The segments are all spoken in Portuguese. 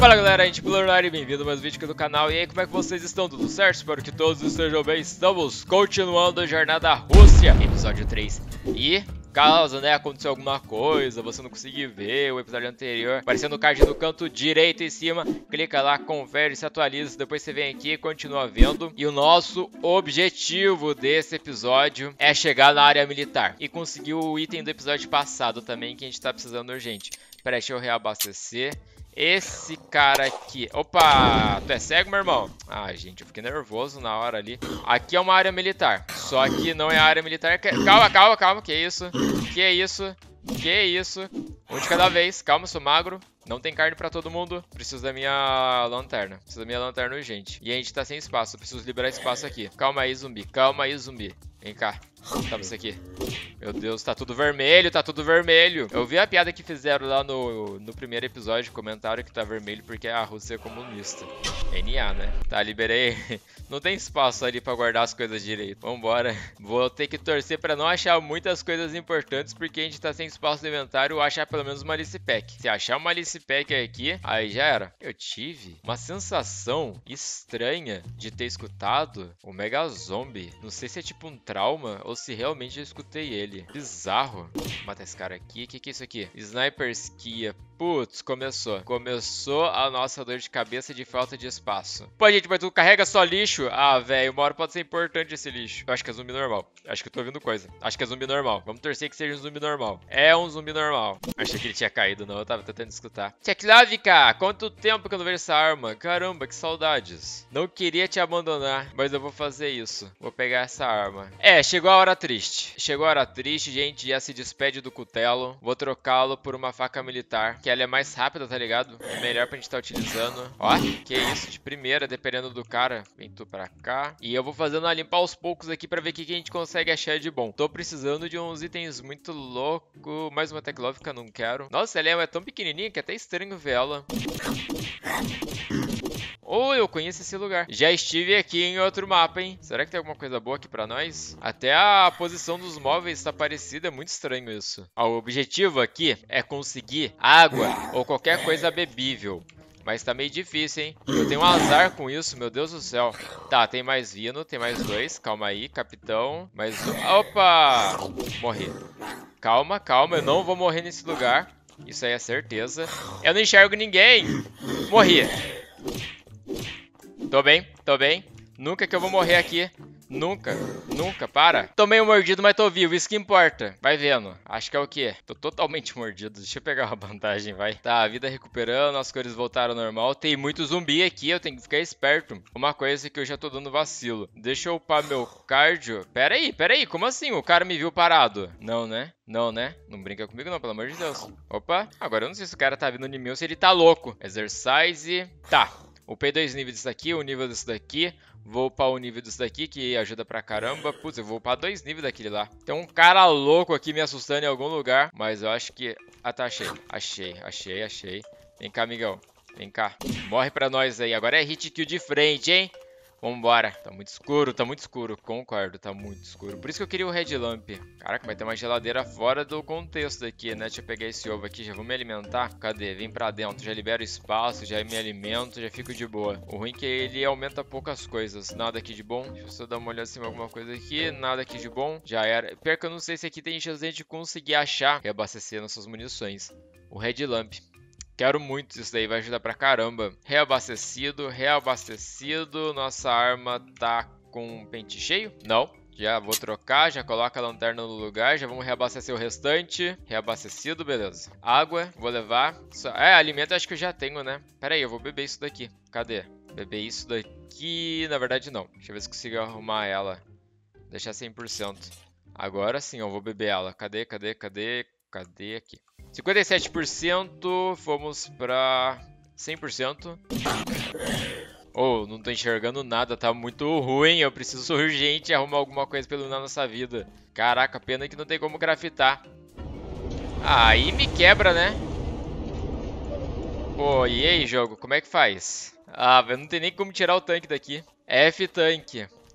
Fala galera, a gente é e bem-vindo a mais um vídeo aqui do canal. E aí, como é que vocês estão? Tudo certo? Espero que todos estejam bem. Estamos continuando a Jornada Rússia, episódio 3. E caso, né, aconteceu alguma coisa, você não conseguir ver o episódio anterior, aparecendo o card no canto direito em cima, clica lá, confere, se atualiza, depois você vem aqui e continua vendo. E o nosso objetivo desse episódio é chegar na área militar e conseguir o item do episódio passado também, que a gente tá precisando urgente. Pera aí, deixa eu reabastecer. Esse cara aqui... Opa! Tu é cego, meu irmão? Ah, gente, eu fiquei nervoso na hora ali. Aqui é uma área militar. Só que não é a área militar... Calma. Que isso? Que isso? Um de cada vez. Calma, sou magro. Não tem carne pra todo mundo. Preciso da minha lanterna. Preciso da minha lanterna urgente. E a gente tá sem espaço. Preciso liberar espaço aqui. Calma aí, zumbi. Vem cá. Toma isso aqui. Meu Deus, tá tudo vermelho, Eu vi a piada que fizeram lá no primeiro episódio, comentaram que tá vermelho porque a Rússia é comunista. NA, né? Tá, liberei. Não tem espaço ali pra guardar as coisas direito. Vambora. Vou ter que torcer pra não achar muitas coisas importantes, porque a gente tá sem espaço no inventário ou achar pelo menos uma Alice Pack. Se achar uma Alice Pack aqui, aí já era. Eu tive uma sensação estranha de ter escutado o Mega Zombie. Não sei se é tipo um trauma ou se realmente eu escutei ele. Bizarro. Vou matar esse cara aqui. O que é isso aqui? Sniper Skia. Putz, começou. Começou a nossa dor de cabeça de falta de espaço. Pô, gente, mas tu carrega só lixo? Ah, velho, uma hora pode ser importante esse lixo. Eu acho que é zumbi normal. Acho que eu tô ouvindo coisa. Acho que é zumbi normal. Vamos torcer que seja um zumbi normal. É um zumbi normal. Achei que ele tinha caído, não. Eu tava tentando escutar. Tcheklavika, quanto tempo que eu não vejo essa arma? Caramba, que saudades. Não queria te abandonar, mas eu vou fazer isso. Vou pegar essa arma. É, chegou a hora triste. Chegou a hora triste, gente. Já se despede do cutelo. Vou trocá-lo por uma faca militar, que ela é mais rápida, tá ligado? É melhor pra gente estar utilizando. Ó, que isso, de primeira, dependendo do cara. Vem tu pra cá. E eu vou fazendo a limpa aos poucos aqui pra ver o que a gente consegue achar de bom. Tô precisando de uns itens muito loucos. Mais uma teclófica, não quero. Nossa, ela é tão pequenininha que é até estranho ver ela. Oh, eu conheço esse lugar. Já estive aqui em outro mapa, hein? Será que tem alguma coisa boa aqui pra nós? Até a posição dos móveis tá parecida, é muito estranho isso. Ó, o objetivo aqui é conseguir água ou qualquer coisa bebível. Mas tá meio difícil, hein? Eu tenho um azar com isso, meu Deus do céu. Tá, tem mais vindo, tem mais dois. Calma aí, capitão. Mais um. Opa! Morri. Calma, eu não vou morrer nesse lugar. Isso aí é certeza. Eu não enxergo ninguém. Morri. Tô bem. Nunca que eu vou morrer aqui. Nunca, para. Tomei um mordido, mas tô vivo, isso que importa. Vai vendo. Acho que é o quê? Tô totalmente mordido. Deixa eu pegar uma bandagem, vai. Tá, a vida recuperando, as cores voltaram ao normal. Tem muito zumbi aqui, eu tenho que ficar esperto. Uma coisa que eu já tô dando vacilo. Deixa eu upar meu cardio. Pera aí, como assim? O cara me viu parado. Não, né? Não brinca comigo não, pelo amor de Deus. Opa, agora eu não sei se o cara tá vindo em mim ou se ele tá louco. Exercise. Tá. Upei 2 níveis disso daqui, um nível desse daqui. Vou upar o nível disso daqui, que ajuda pra caramba. Putz, eu vou upar 2 níveis daquele lá. Tem um cara louco aqui me assustando em algum lugar. Mas eu acho que... Ah, tá, achei. Vem cá, amigão. Vem cá. Morre pra nós aí. Agora é hit kill de frente, hein? Vambora. Tá muito escuro. Concordo, tá muito escuro. Por isso que eu queria o Red Lamp. Caraca, vai ter uma geladeira fora do contexto aqui, né? Deixa eu pegar esse ovo aqui, já vou me alimentar. Cadê? Vem pra dentro. Já libero espaço, já me alimento, já fico de boa. O ruim é que ele aumenta poucas coisas. Nada aqui de bom. Deixa eu só dar uma olhada se tem alguma coisa aqui. Nada aqui de bom. Já era. Pior que eu não sei se aqui tem chance de a gente conseguir achar e abastecer nossas munições. O Red Lamp. Quero muito isso daí, vai ajudar pra caramba. Reabastecido. Nossa arma tá com pente cheio? Não. Já vou trocar, já coloca a lanterna no lugar. Já vamos reabastecer o restante. Reabastecido, beleza. Água, vou levar. Alimento acho que eu já tenho, né? Pera aí, eu vou beber isso daqui. Cadê? Beber isso daqui... Na verdade não. Deixa eu ver se consigo arrumar ela. Deixar 100%. Agora sim, eu vou beber ela. Cadê aqui? 57%, fomos pra 100%. Oh, não tô enxergando nada, tá muito ruim. Eu preciso urgente arrumar alguma coisa pra iluminar nossa vida. Caraca, pena que não tem como craftar. Aí me quebra, né? Pô, e aí, jogo, como é que faz? Ah, velho, não tem nem como tirar o tanque daqui. F-tanque.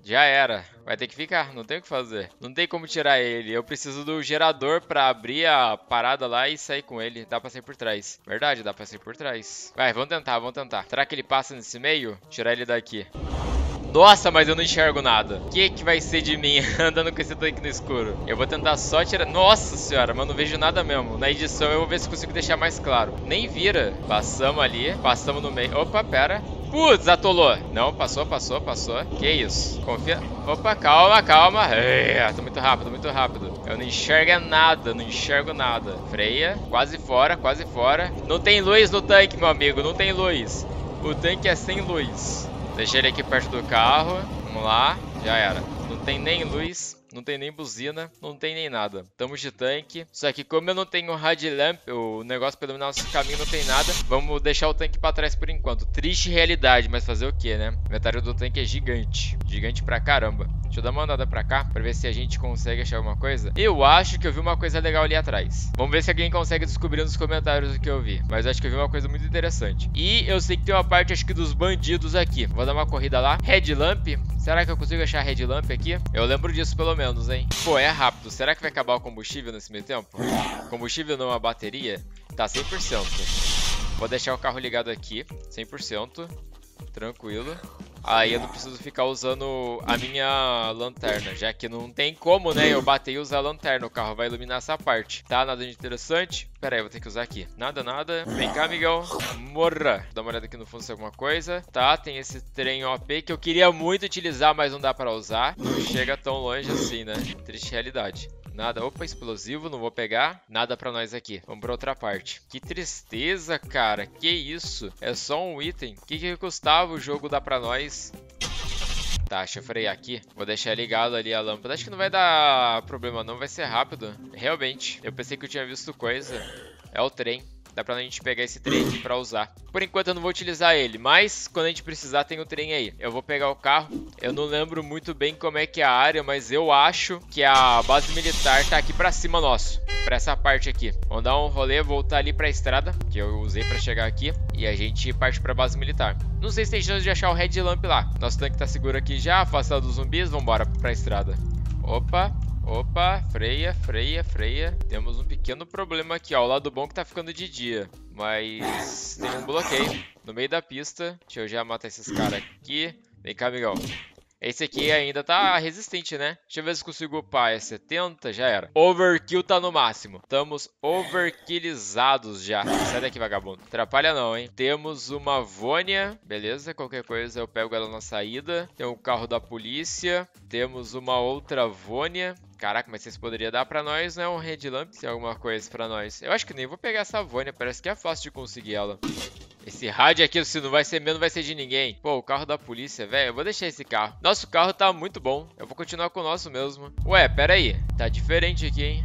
Já era. Vai ter que ficar, não tem o que fazer. Não tem como tirar ele. Eu preciso do gerador pra abrir a parada lá e sair com ele. Dá pra sair por trás. Verdade, dá pra sair por trás. Vai, vamos tentar, vamos tentar. Será que ele passa nesse meio? Tirar ele daqui. Nossa, mas eu não enxergo nada. O que vai ser de mim andando com esse tanque no escuro? Eu vou tentar só tirar... Nossa senhora, mas não vejo nada mesmo. Na edição eu vou ver se consigo deixar mais claro. Nem vira. Passamos ali, passamos no meio. Opa, pera. Putz, atolou. Não, passou. Que isso? Confia. Opa, calma. Tô muito rápido. Eu não enxergo nada, não enxergo nada. Freia. Quase fora. Não tem luz no tanque, meu amigo. Não tem luz. O tanque é sem luz. Deixei ele aqui perto do carro. Vamos lá. Já era. Não tem nem luz. Não tem nem buzina, não tem nem nada. Estamos de tanque. Só que como eu não tenho Headlamp, o negócio pra iluminar nosso caminho não tem nada. Vamos deixar o tanque pra trás por enquanto. Triste realidade, mas fazer o que, né? O inventário do tanque é gigante. Gigante pra caramba. Deixa eu dar uma andada pra cá, pra ver se a gente consegue achar alguma coisa. Eu acho que eu vi uma coisa legal ali atrás. Vamos ver se alguém consegue descobrir nos comentários o que eu vi. Mas eu acho que eu vi uma coisa muito interessante. E eu sei que tem uma parte, acho que dos bandidos aqui. Vou dar uma corrida lá. Headlamp. Será que eu consigo achar headlamp aqui? Eu lembro disso pelo menos, hein? Pô, é rápido. Será que vai acabar o combustível nesse meio tempo? Combustível não, a bateria? Tá 100%. Vou deixar o carro ligado aqui. 100%. Tranquilo. Aí eu não preciso ficar usando a minha lanterna, já que não tem como, né? Eu bater e usar a lanterna, o carro vai iluminar essa parte. Tá, nada de interessante. Pera aí, eu vou ter que usar aqui. Nada. Vem cá, amigão. Morra. Dá uma olhada aqui no fundo se tem alguma coisa. Tá, tem esse trem OP que eu queria muito utilizar, mas não dá pra usar. Não chega tão longe assim, né? Triste realidade. Nada. Opa, explosivo, não vou pegar. Nada pra nós aqui. Vamos pra outra parte. Que tristeza, cara. Que isso? É só um item. O que custava o jogo dar pra nós? Tá, deixa eu frear aqui. Vou deixar ligado ali a lâmpada. Acho que não vai dar problema não, vai ser rápido. Realmente, eu pensei que eu tinha visto coisa. É o trem. Dá pra gente pegar esse trem aqui pra usar. Por enquanto eu não vou utilizar ele, mas quando a gente precisar tem o trem aí. Eu vou pegar o carro. Eu não lembro muito bem como é que é a área, mas eu acho que a base militar tá aqui pra cima nosso. Pra essa parte aqui. Vamos dar um rolê, voltar ali pra estrada, que eu usei pra chegar aqui. E a gente parte pra base militar. Não sei se tem chance de achar o headlamp lá. Nosso tanque tá seguro aqui já, afastado dos zumbis. Vambora pra estrada. Opa, freia. Temos um pequeno problema aqui, ó. O lado bom é que tá ficando de dia. Mas tem um bloqueio no meio da pista. Deixa eu já matar esses caras aqui. Vem cá, amigão. Esse aqui ainda tá resistente, né? Deixa eu ver se consigo upar. É 70, já era. Overkill tá no máximo. Estamos overkillizados já. Sai daqui, vagabundo. Atrapalha não, hein? Temos uma Vônia. Beleza, qualquer coisa eu pego ela na saída. Tem um carro da polícia. Temos uma outra Vônia. Caraca, mas vocês poderiam dar pra nós, né? Um headlamp, se alguma coisa pra nós. Eu acho que nem vou pegar essa Vônia. Parece que é fácil de conseguir ela. Esse rádio aqui, se não vai ser meu, não vai ser de ninguém. Pô, o carro da polícia, velho. Eu vou deixar esse carro. Nosso carro tá muito bom. Eu vou continuar com o nosso mesmo. Ué, pera aí. Tá diferente aqui, hein?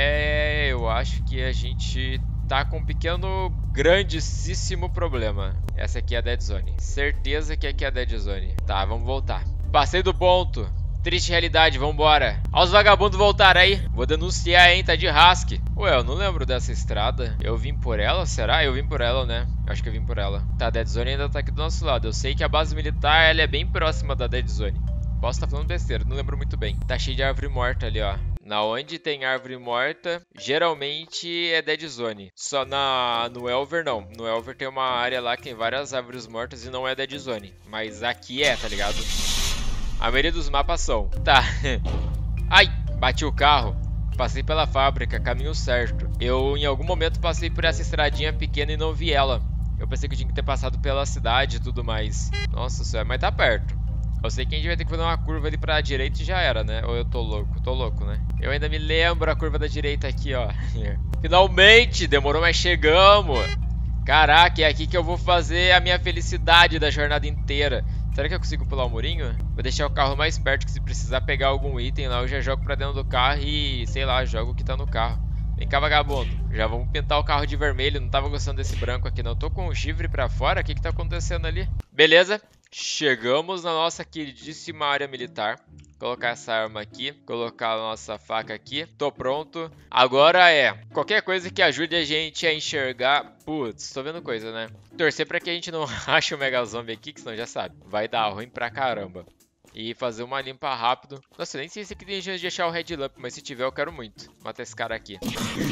Eu acho que a gente tá com um pequeno, grandíssimo problema. Essa aqui é a Dead Zone. Certeza que aqui é a Dead Zone. Tá, vamos voltar. Passei do ponto. Triste realidade, vambora. Olha os vagabundos voltaram aí. Vou denunciar, hein, tá de rasque. Ué, eu não lembro dessa estrada. Eu vim por ela, será? Eu vim por ela, né? Eu acho que eu vim por ela. Tá, a Dead Zone ainda tá aqui do nosso lado. Eu sei que a base militar, ela é bem próxima da Dead Zone. Posso estar falando besteira, não lembro muito bem. Tá cheio de árvore morta ali, ó. Na onde tem árvore morta, geralmente é Dead Zone. Só no Elver, não. No Elver tem uma área lá que tem várias árvores mortas e não é Dead Zone. Mas aqui é, tá ligado? A maioria dos mapas são. Tá. Ai, bati o carro. Passei pela fábrica, caminho certo. Eu, em algum momento, passei por essa estradinha pequena e não vi ela. Eu pensei que eu tinha que ter passado pela cidade e tudo mais. Nossa senhora, mas tá perto. Eu sei que a gente vai ter que fazer uma curva ali pra direita e já era, né? Ou eu tô louco? Tô louco, né? Eu ainda me lembro a curva da direita aqui, ó. Finalmente! Demorou, mas chegamos! Caraca, é aqui que eu vou fazer a minha felicidade da jornada inteira. Será que eu consigo pular o murinho? Vou deixar o carro mais perto, que se precisar pegar algum item lá, eu já jogo pra dentro do carro e, sei lá, jogo o que tá no carro. Vem cá, vagabundo. Já vamos pintar o carro de vermelho. Não tava gostando desse branco aqui, não. Tô com o chifre pra fora. O que que tá acontecendo ali? Beleza. Chegamos na nossa queridíssima área militar. Colocar essa arma aqui, colocar a nossa faca aqui. Tô pronto. Agora qualquer coisa que ajude a gente a enxergar. Putz, tô vendo coisa, né? Torcer pra que a gente não ache o Mega Zombie aqui, que senão já sabe. Vai dar ruim pra caramba. e fazer uma limpa rápido. Nossa, eu nem sei se aqui tem chance de achar o Red Lamp, mas se tiver eu quero muito. Matar esse cara aqui.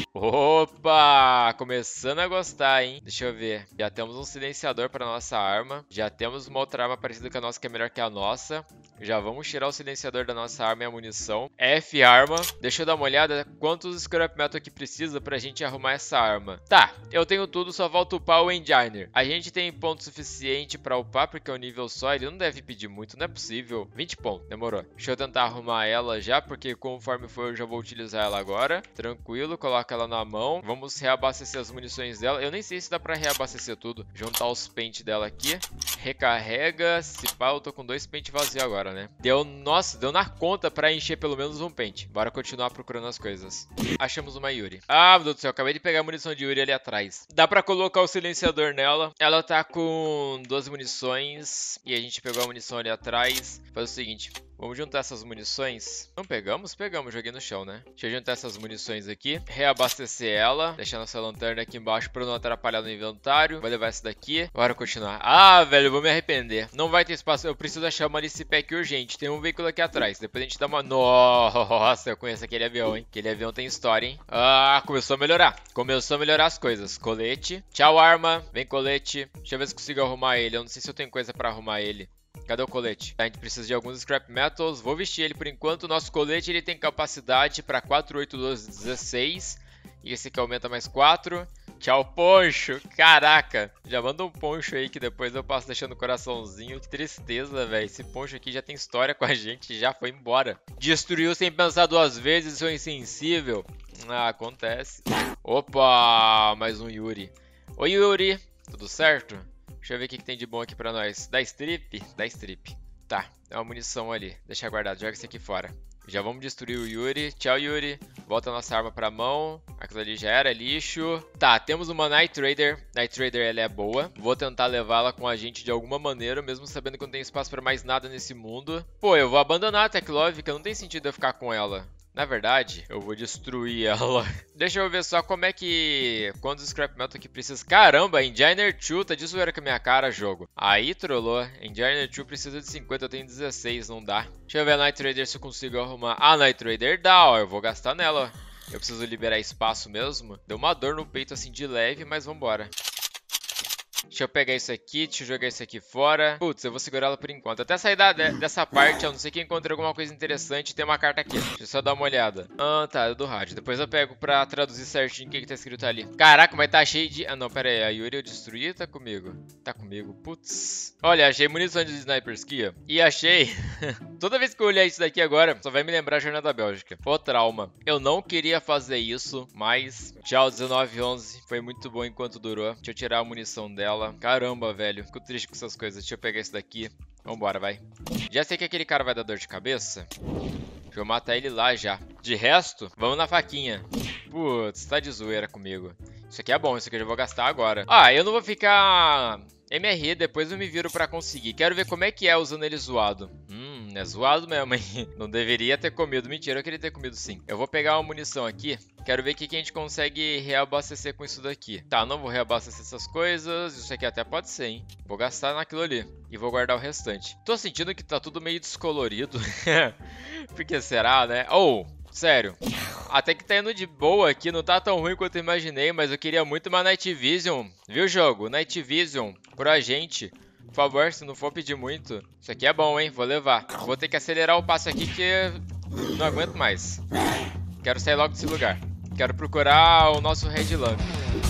Opa! Começando a gostar, hein? Deixa eu ver. Já temos um silenciador para nossa arma. Já temos uma outra arma parecida com a nossa que é melhor que a nossa. Já vamos tirar o silenciador da nossa arma e a munição. F arma. Deixa eu dar uma olhada quantos scrap metal aqui precisa pra gente arrumar essa arma. Tá, eu tenho tudo, só falta upar o Engineer. A gente tem ponto suficiente pra upar, porque é um nível só. Ele não deve pedir muito, não é possível. 20 pontos, demorou. Deixa eu tentar arrumar ela já, porque conforme for eu já vou utilizar ela agora. Tranquilo, coloca ela na mão. Vamos reabastecer as munições dela. Eu nem sei se dá pra reabastecer tudo. Juntar os pentes dela aqui. Recarrega. Se pá, eu tô com 2 pentes vazios agora, né? Deu, nossa, deu na conta pra encher pelo menos um pente. Bora continuar procurando as coisas. Achamos uma Yuri. Ah, meu Deus do céu, acabei de pegar a munição de Yuri ali atrás. Dá pra colocar o silenciador nela. Ela tá com 12 munições. E a gente pegou a munição ali atrás. Faz o seguinte, vamos juntar essas munições. Não pegamos? Pegamos, joguei no chão, né? Deixa eu juntar essas munições aqui. Reabastecer ela. Deixar nossa lanterna aqui embaixo pra não atrapalhar no inventário. Vou levar essa daqui. Bora continuar. Ah, velho, eu vou me arrepender. Não vai ter espaço. Eu preciso achar uma Alice Pack urgente. Tem um veículo aqui atrás. Depois a gente dá uma... Nossa, eu conheço aquele avião, hein? Aquele avião tem história, hein? Ah, começou a melhorar. Começou a melhorar as coisas. Colete. Tchau, arma. Vem, colete. Deixa eu ver se consigo arrumar ele. Eu não sei se eu tenho coisa pra arrumar ele. Cadê o colete? A gente precisa de alguns scrap metals. Vou vestir ele por enquanto. O nosso colete ele tem capacidade para 4, 8, 12, 16. E esse aqui aumenta mais 4. Tchau, poncho. Caraca. Já manda um poncho aí que depois eu passo deixando o coraçãozinho. Que tristeza, velho. Esse poncho aqui já tem história com a gente. Já foi embora. Destruiu sem pensar 2 vezes. Sou insensível. Ah, acontece. Opa, mais um Yuri. Oi, Yuri. Tudo certo? Deixa eu ver o que tem de bom aqui pra nós. Dá strip? Dá strip. Tá, é uma munição ali. Deixa guardado, joga isso aqui fora. Já vamos destruir o Yuri. Tchau, Yuri. Volta a nossa arma pra mão. Aquilo ali já era lixo. Tá, temos uma Night Raider. Night Raider, ela é boa. Vou tentar levá-la com a gente de alguma maneira, mesmo sabendo que não tem espaço pra mais nada nesse mundo. Pô, eu vou abandonar a Tech-Love, que não tem sentido eu ficar com ela. Na verdade, eu vou destruir ela. Deixa eu ver só como é que... Quantos scrap metal que precisa. Caramba, Engineer 2 tá de zoeira com a minha cara, jogo. Aí trollou. Engineer 2 precisa de 50, eu tenho 16, não dá. Deixa eu ver a Night Raider se eu consigo arrumar. Ah, Night Raider dá, ó. Eu vou gastar nela, ó. Eu preciso liberar espaço mesmo. Deu uma dor no peito assim de leve, mas vambora. Deixa eu pegar isso aqui, deixa eu jogar isso aqui fora. Putz, eu vou segurar ela por enquanto. Até sair dessa parte, a não ser que encontre alguma coisa interessante. Tem uma carta aqui, deixa eu só dar uma olhada. Ah, tá, é do rádio. Depois eu pego pra traduzir certinho o que tá escrito ali. Caraca, mas tá cheio de... Ah, não, pera aí. A Yuri eu destruí, tá comigo? Tá comigo, putz. Olha, achei munição de sniper ski, ó. E achei... Toda vez que eu olhar isso daqui agora, só vai me lembrar a Jornada Bélgica. Pô, trauma. Eu não queria fazer isso, mas... Tchau, 1911. Foi muito bom enquanto durou. Deixa eu tirar a munição dela. Caramba, velho. Fico triste com essas coisas. Deixa eu pegar esse daqui. Vambora, vai. Já sei que aquele cara vai dar dor de cabeça. Deixa eu matar ele lá já. De resto, vamos na faquinha. Putz, tá de zoeira comigo. Isso aqui é bom. Isso aqui eu já vou gastar agora. Ah, eu não vou ficar... MRE, depois eu me viro pra conseguir. Quero ver como é que é usando ele zoado. É zoado mesmo, hein? Não deveria ter comido. Mentira, eu queria ter comido sim. Eu vou pegar uma munição aqui. Quero ver o que a gente consegue reabastecer com isso daqui. Tá, não vou reabastecer essas coisas. Isso aqui até pode ser, hein? Vou gastar naquilo ali. E vou guardar o restante. Tô sentindo que tá tudo meio descolorido. Por que será, né? Oh, sério. Até que tá indo de boa aqui. Não tá tão ruim quanto eu imaginei. Mas eu queria muito uma Night Vision. Viu, jogo? Night Vision pra gente. Por favor, se não for pedir muito. Isso aqui é bom, hein? Vou levar. Vou ter que acelerar o passo aqui que não aguento mais. Quero sair logo desse lugar. Quero procurar o nosso Red Lamp.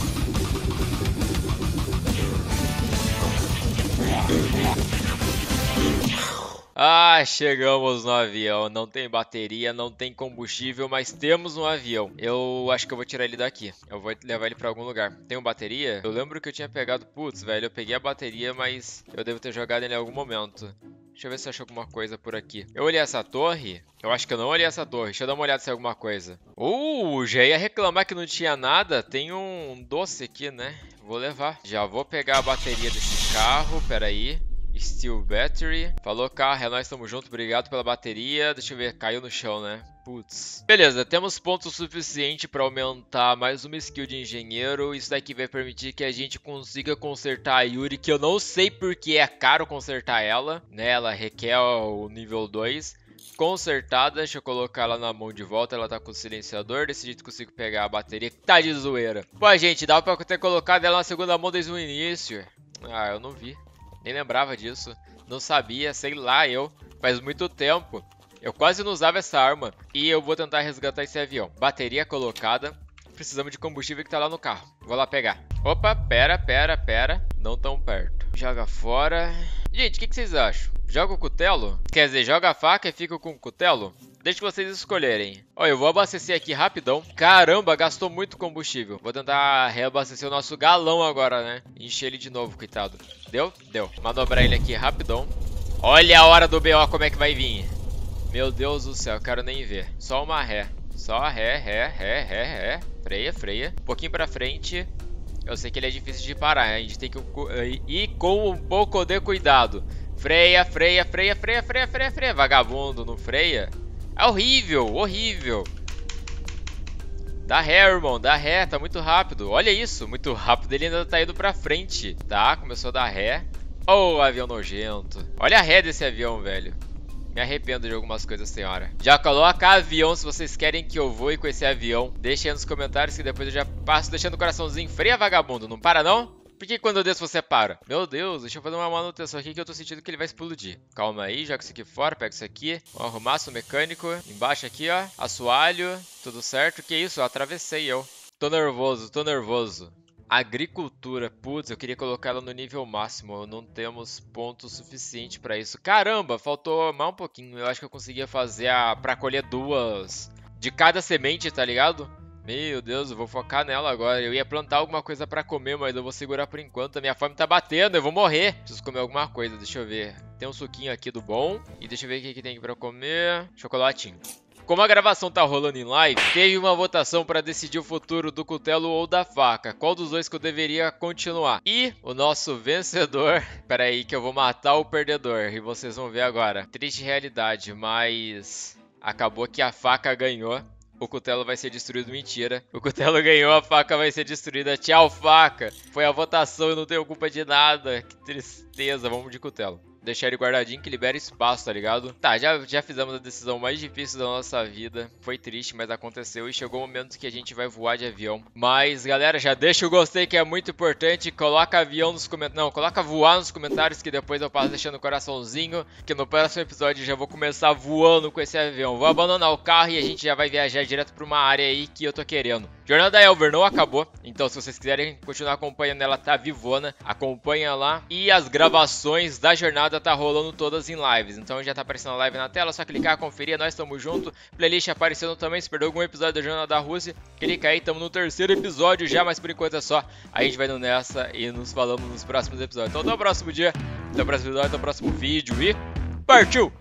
Ah, chegamos no avião. Não tem bateria, não tem combustível, mas temos um avião. Eu acho que eu vou tirar ele daqui. Eu vou levar ele pra algum lugar. Tem bateria? Eu lembro que eu tinha pegado... Putz, velho, eu peguei a bateria, mas eu devo ter jogado ele em algum momento. Deixa eu ver se eu acho alguma coisa por aqui. Eu olhei essa torre? Eu acho que eu não olhei essa torre. Deixa eu dar uma olhada se é alguma coisa. Já ia reclamar que não tinha nada. Tem um doce aqui, né? Vou levar. Já vou pegar a bateria desse carro. Pera aí. Steel Battery. Falou, carro, é nóis, tamo junto. Obrigado pela bateria. Deixa eu ver, caiu no chão, né? Putz. Beleza, temos ponto suficiente para aumentar mais uma skill de engenheiro. Isso daqui vai permitir que a gente consiga consertar a Yuri, que eu não sei porque é caro consertar ela, né? Ela requer o nível 2. Consertada, deixa eu colocar ela na mão de volta. Ela tá com o silenciador, desse jeito consigo pegar a bateria. Tá de zoeira. Pô, gente, dá pra ter colocado ela na segunda mão desde o início. Ah, eu não vi. Nem lembrava disso. Não sabia, sei lá, faz muito tempo. Eu quase não usava essa arma. E eu vou tentar resgatar esse avião. Bateria colocada. Precisamos de combustível que tá lá no carro. Vou lá pegar. Opa, pera. Não tão perto. Joga fora. Gente, o que vocês acham? Joga o cutelo? Quer dizer, joga a faca e fica com o cutelo? Deixa vocês escolherem. Ó, eu vou abastecer aqui rapidão. Caramba, gastou muito combustível. Vou tentar reabastecer o nosso galão agora, né? Encher ele de novo, coitado. Deu? Deu. Manobrar ele aqui rapidão. Olha a hora do BO como é que vai vir. Meu Deus do céu, eu quero nem ver. Só uma ré. Só ré. Freia. Um pouquinho pra frente. Eu sei que ele é difícil de parar. A gente tem que ir com um pouco de cuidado. Freia. Vagabundo, não freia? É horrível. Dá ré, irmão. Dá ré. Tá muito rápido. Olha isso. Muito rápido. Ele ainda tá indo pra frente. Tá, começou a dar ré. Oh, avião nojento. Olha a ré desse avião, velho. Me arrependo de algumas coisas, senhora. Já coloca avião se vocês querem que eu voe com esse avião. Deixem aí nos comentários que depois eu já passo deixando o coraçãozinho. Freia, vagabundo. Não para, não? Por que quando eu desço você para? Meu Deus, deixa eu fazer uma manutenção aqui que eu tô sentindo que ele vai explodir. Calma aí, joga isso aqui fora, pega isso aqui. Vamos arrumar o mecânico. Embaixo aqui, ó. Assoalho. Tudo certo. Que isso? Eu atravessei eu. Tô nervoso. Agricultura, putz, eu queria colocar ela no nível máximo, não temos ponto suficiente pra isso. Caramba, faltou mais um pouquinho, eu acho que eu conseguia fazer pra colher 2 de cada semente, tá ligado? Meu Deus, eu vou focar nela agora. Eu ia plantar alguma coisa pra comer, mas eu vou segurar por enquanto. A minha fome tá batendo, eu vou morrer. Preciso comer alguma coisa, deixa eu ver. Tem um suquinho aqui do bom. E deixa eu ver o que tem aqui pra comer. Chocolatinho. Como a gravação tá rolando em live, teve uma votação para decidir o futuro do cutelo ou da faca. Qual dos dois que eu deveria continuar? E o nosso vencedor... Pera aí que eu vou matar o perdedor e vocês vão ver agora. Triste realidade, mas... acabou que a faca ganhou. O cutelo vai ser destruído, mentira. O cutelo ganhou, a faca vai ser destruída. Tchau, faca. Foi a votação, eu não tenho culpa de nada. Que tristeza, vamos de cutelo. Deixar ele guardadinho que libera espaço, tá ligado? Tá, já fizemos a decisão mais difícil da nossa vida. Foi triste, mas aconteceu e chegou o momento que a gente vai voar de avião. Mas, galera, já deixa o gostei que é muito importante. Coloca avião nos comentários. Não, coloca voar nos comentários que depois eu passo deixando o coraçãozinho. Que no próximo episódio eu já vou começar voando com esse avião. Vou abandonar o carro e a gente já vai viajar direto pra uma área aí que eu tô querendo. Jornada Elver não acabou, então se vocês quiserem continuar acompanhando, ela tá vivona, acompanha lá. E as gravações da jornada tá rolando todas em lives, então já tá aparecendo a live na tela, só clicar, conferir, nós estamos junto. Playlist aparecendo também, se perdeu algum episódio da Jornada da Rússia, clica aí, estamos no 3º episódio já, mas por enquanto é só. A gente vai indo nessa e nos falamos nos próximos episódios. Então até o próximo dia, até o próximo episódio, até o próximo vídeo e partiu!